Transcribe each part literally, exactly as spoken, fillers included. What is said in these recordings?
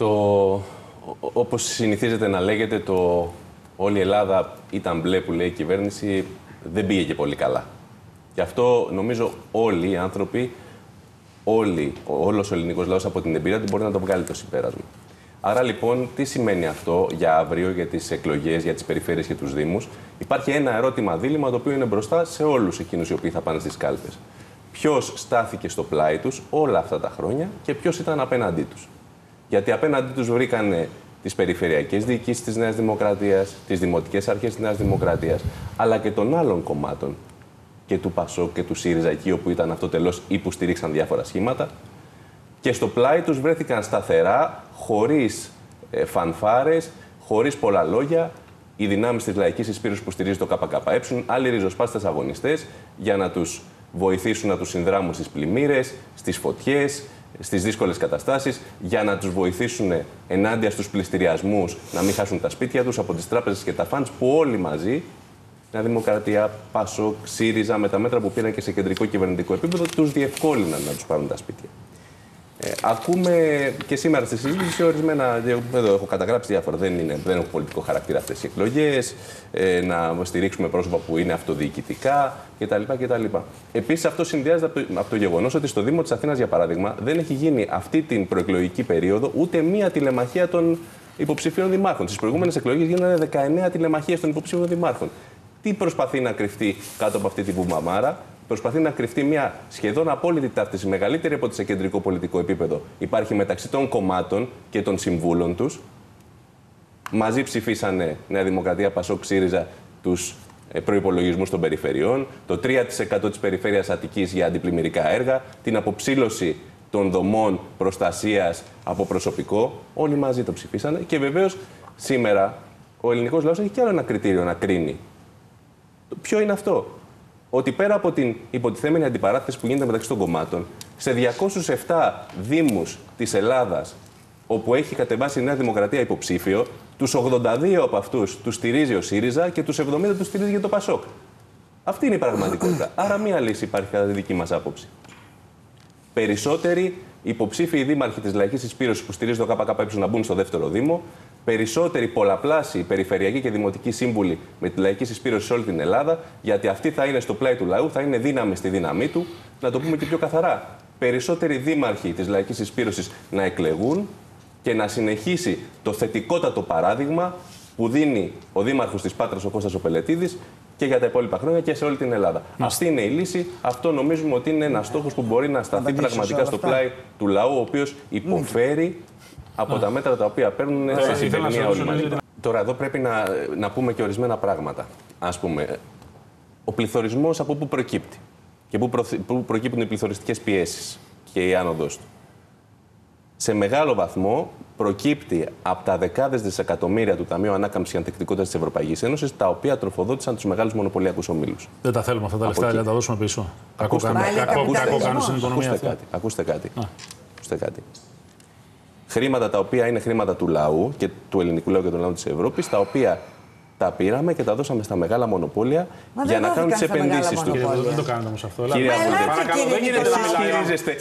Το, όπως συνηθίζεται να λέγεται, το όλη η Ελλάδα ήταν μπλε που λέει η κυβέρνηση, δεν πήγε και πολύ καλά. Γι' αυτό νομίζω όλοι οι άνθρωποι, όλοι, όλος ο ελληνικός λαός από την εμπειρία του μπορεί να το βγάλει το συμπέρασμα. Άρα λοιπόν, τι σημαίνει αυτό για αύριο, για τις εκλογές, για τις περιφέρειες και τους δήμους? Υπάρχει ένα ερώτημα δίλημμα το οποίο είναι μπροστά σε όλους εκείνους οι οποίοι θα πάνε στις κάλπες. Ποιος στάθηκε στο πλάι τους όλα αυτά τα χρόνια και ποιος ήταν απέναντί τους? Γιατί απέναντί τους βρήκανε τις περιφερειακές διοικήσεις της Νέας Δημοκρατίας, τις δημοτικές αρχές της Νέας Δημοκρατίας, αλλά και των άλλων κομμάτων, και του ΠΑΣΟΚ και του ΣΥΡΙΖΑ, εκεί όπου ήταν αυτοτελώς ή που στηρίξαν διάφορα σχήματα. Και στο πλάι τους βρέθηκαν σταθερά, χωρίς ε, φανφάρες, χωρίς πολλά λόγια, οι δυνάμεις της λαϊκής συσπήρωσης που στηρίζει το ΚΚΕ, άλλοι ριζοσπάστες αγωνιστές, για να τους βοηθήσουν να τους συνδράμουν στις πλημμύρες, στις φωτιές, στις δύσκολες καταστάσεις, για να τους βοηθήσουν ενάντια στους πληστηριασμούς να μην χάσουν τα σπίτια τους από τις τράπεζες και τα φαντς που όλοι μαζί, Νέα Δημοκρατία, ΠΑΣΟΚ, ΣΥΡΙΖΑ, με τα μέτρα που πήραν και σε κεντρικό κυβερνητικό επίπεδο, τους διευκόλυναν να τους πάρουν τα σπίτια. Ε, ακούμε και σήμερα στη συζήτηση ορισμένα. Εδώ έχω καταγράψει διάφορα. Δεν, είναι, δεν έχουν πολιτικό χαρακτήρα αυτές οι εκλογές. Ε, να στηρίξουμε πρόσωπα που είναι αυτοδιοικητικά κτλ. κτλ. Επίσης, αυτό συνδυάζεται από το, από το γεγονός ότι στο Δήμο της Αθήνας, για παράδειγμα, δεν έχει γίνει αυτή την προεκλογική περίοδο ούτε μία τηλεμαχία των υποψηφίων δημάρχων. Στις προηγούμενες εκλογές γίνανε δεκαεννέα τηλεμαχίες των υποψηφίων δημάρχων. Τι προσπαθεί να κρυφτεί κάτω από αυτή την μπουμαμάρα? Προσπαθεί να κρυφτεί μια σχεδόν απόλυτη ταύτιση, μεγαλύτερη από ό,τι σε κεντρικό πολιτικό επίπεδο υπάρχει μεταξύ των κομμάτων και των συμβούλων τους. Μαζί ψηφίσανε Νέα Δημοκρατία, ΠΑΣΟΚ, ΣΥΡΙΖΑ τους προϋπολογισμούς των περιφερειών, το τρία τοις εκατό της περιφέρειας Αττικής για αντιπλημμυρικά έργα, την αποψήλωση των δομών προστασίας από προσωπικό. Όλοι μαζί το ψηφίσανε. Και βεβαίως σήμερα ο ελληνικός λαός έχει κι άλλο ένα κριτήριο να κρίνει. Ποιο είναι αυτό? Ότι πέρα από την υποτιθέμενη αντιπαράθεση που γίνεται μεταξύ των κομμάτων, σε διακόσιους επτά δήμους της Ελλάδας, όπου έχει κατεβάσει η Νέα Δημοκρατία υποψήφιο, τους ογδόντα δύο από αυτούς τους στηρίζει ο ΣΥΡΙΖΑ και τους εβδομήντα τους στηρίζει για το ΠΑΣΟΚ. Αυτή είναι η πραγματικότητα. Άρα, μία λύση υπάρχει κατά τη δική μας άποψη. Περισσότεροι υποψήφιοι δήμαρχοι της λαϊκής συσπήρωσης που στηρίζει το ΚΚΕ να μπουν στο δεύτερο Δήμο, περισσότεροι πολλαπλάσιοι περιφερειακοί και δημοτικοί σύμβουλοι με τη λαϊκή συσπήρωση σε όλη την Ελλάδα, γιατί αυτή θα είναι στο πλάι του λαού, θα είναι δύναμη στη δύναμή του. Να το πούμε και πιο καθαρά. Περισσότεροι δήμαρχοι της λαϊκής συσπήρωσης να εκλεγούν και να συνεχίσει το θετικότατο παράδειγμα που δίνει ο δήμαρχος της Πάτρας, ο Κώστας ο Πελετίδης, και για τα υπόλοιπα χρόνια και σε όλη την Ελλάδα. Mm. Αυτή είναι η λύση. Αυτό νομίζουμε ότι είναι ένας στόχος που μπορεί να σταθεί πραγματικά στο πλάι του λαού, ο οποίος υποφέρει mm. από mm. τα μέτρα τα οποία παίρνουν mm. σε συμπερινία όλοι μαζί. Τώρα, εδώ πρέπει να, να πούμε και ορισμένα πράγματα. Ας πούμε, ο πληθωρισμός από πού προκύπτει και πού, προ, πού προκύπτουν οι πληθωριστικές πιέσεις και η άνοδος του. Σε μεγάλο βαθμό προκύπτει από τα δεκάδες δισεκατομμύρια του Ταμείου Ανάκαμψης και Ανθεκτικότητας της Ευρωπαϊκής Ένωσης, τα οποία τροφοδότησαν τους μεγάλους μονοπωλιακούς ομίλους. Δεν τα θέλουμε αυτά τα λεφτά, να τα δώσουμε πίσω. Ακούστε, κακό κάνουν στην οικονομία αυτή. Κάτι, ακούστε κάτι. Ακούστε κάτι. Χρήματα τα οποία είναι χρήματα του λαού και του ελληνικού λαού και του λαού της Ευρώπης, τα οποία τα πήραμε και τα δώσαμε στα μεγάλα μονοπόλια Μα για να κάνουν τις επενδύσεις τους. Δεν το κάνετε όμως αυτό. Κύριε Αβούλη, παρακαλώ, δεν γίνεται να μιλάμε. Εσείς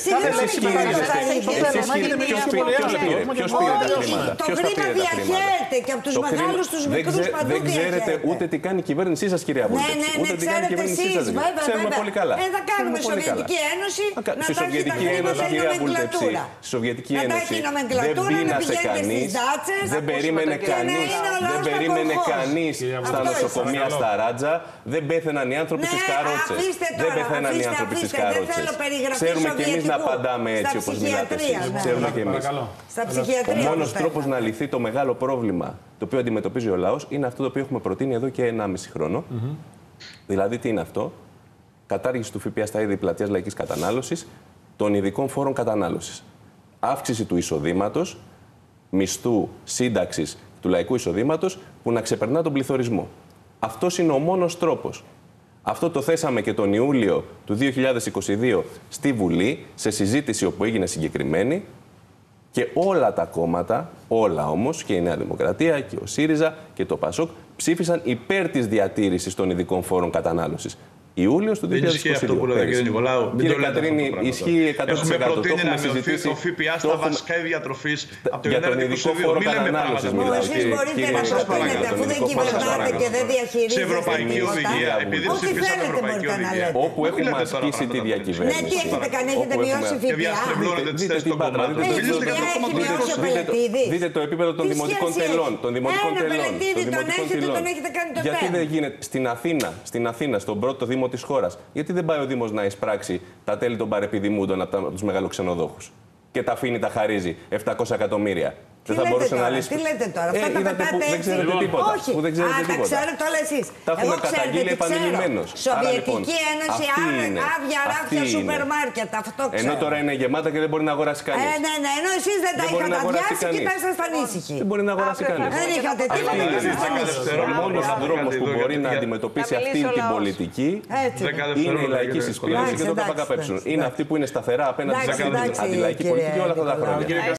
ισχυρίζεστε. Ποιος πήρε τα χρήματα? Το χρήμα διαχέεται και από τους μεγάλους τους μικρούς παντού. Δεν ξέρετε ούτε τι κάνει η κυβέρνησή σας, κύριε Αβούλη. Ούτε τι κάνει η κυβέρνησή σας. Ξέρουμε πολύ καλά. Θα κάνουμε Σοβιετική Ένωση. Στη Σοβιετική Ένωση, κύριε Αβούλη, στη Σοβιετική Ένωση δεν πείνασε κανείς, δεν περίμενε κανείς, δεν περίμενε κανείς στα νοσοκομεία, στα Ράτζα, δεν πέθαιναν οι άνθρωποι στις καρότσες. Δεν πέθαιναν οι άνθρωποι στις καρότσες. Ξέρουμε κι εμείς να απαντάμε έτσι όπως μιλάτε εσείς. Ξέρουμε κι εμείς. Ο μόνος τρόπος να λυθεί το μεγάλο πρόβλημα το οποίο αντιμετωπίζει ο λαός είναι αυτό το οποίο έχουμε προτείνει εδώ και ενάμιση χρόνο. Δηλαδή, τι είναι αυτό? Κατάργηση του ΦΠΑ στα είδη πλατείας λαϊκής κατανάλωσης, των ειδικών φόρων κατανάλωσης. Αύξηση του εισοδήματος, μισθού, σύνταξης του λαϊκού εισοδήματος που να ξεπερνά τον πληθωρισμό. Αυτός είναι ο μόνος τρόπος. Αυτό το θέσαμε και τον Ιούλιο του δύο χιλιάδες είκοσι δύο στη Βουλή, σε συζήτηση όπου έγινε συγκεκριμένη, και όλα τα κόμματα, όλα όμως, και η Νέα Δημοκρατία και ο ΣΥΡΙΖΑ και το ΠΑΣΟΚ, ψήφισαν υπέρ της διατήρησης των ειδικών φόρων κατανάλωσης. Ιούλιος του δύο χιλιάδες είκοσι δύο. Δεν ισχύει αυτό που λέτε, κύριε Νικολάου. Κύριε Κατρίνη, ισχύει εκατό τοις εκατό. Έχουμε προτείνει να μειωθεί συζητήσει το ΦΠΑ στα βασικά διατροφής από το για τον ειδικό φόρο κατανάλωσης. Εσείς μπορείτε να προτείνετε, αφού δεν κυβερνάτε και δεν διαχειρίζεστε. Σε ευρωπαϊκή οδηγία, επειδή Ό,τι ψηφίσαμε θέλετε ευρωπαϊκή μπορείτε να οδηγία. λέτε. Όπου έχουμε ασκήσει τη διακυβέρνηση. Ναι, τι έχετε κάνει, έχετε μειώσει Και ΦΠΑ. διαστρεβλώνετε τις Δείτε θέσεις την των Πάτρα, κομμάτων. δείτε Έχει το- μειώσει ο δείτε το- Πελετίδης. Δείτε το επίπεδο των Τι δημοτικών σχέση τελών. έχει? Των δημοτικών Ένα τελών. Πελετίδη των τον δημοτικών έχετε, τελών. τον έχετε κάνει το Γιατί θέμα. δεν γίνεται στην Αθήνα, στην Αθήνα, στον πρώτο δήμο της χώρας, γιατί δεν πάει ο Δήμος να εισπράξει τα τέλη των παρεπιδημούντων από, από τους μεγαλοξενοδόχους και τα αφήνει, τα χαρίζει επτακόσια εκατομμύρια. Τι Δεν θα λέτε μπορούσε τώρα, να λύσει. τι λέτε τώρα, αυτά τα είδατε πετάτε που δεν έτσι. ξέρετε τίποτα. Όχι, Που δεν ξέρετε α, τα τίποτα. ξέρετε όλα εσείς. Τα έχουμε Εγώ ξέρετε καταγγείλει τι ξέρω. επανειλημμένως. Σοβιετική Άρα, Ένωση, αυτή είναι. άδεια Αυτή ράφια είναι. σούπερ μάρκετ, αυτό ξέρω. Ενώ τώρα είναι γεμάτα και δεν μπορεί να αγοράσει Ε, κανείς. ναι, ναι, ενώ εσείς δεν τα Δεν μπορεί είχατε να αγοράσει αδειάσει και κανείς. τα ήσασταν ήσυχοι. Δεν μπορεί να αγοράσει Αύριο θα κανείς. Δεν είχατε τίποτα και ήσασταν ήσυχοι. Ο μόνος δρόμος που μπορεί να αντιμετωπίσει Θα αυτή μιλήσει ο την λαός. πολιτική Έτσι. Δέκα είναι η δευτερόλεπτα, λαϊκή κύριε συσπήρωση και το Εντάξει, ΚΚΕ. εντάξει, Είναι αυτοί που είναι σταθερά απέναντι Εντάξει, στην εντάξει, αντιλαϊκή κύριε πολιτική όλα αυτά τα Νικολάου. χρόνια.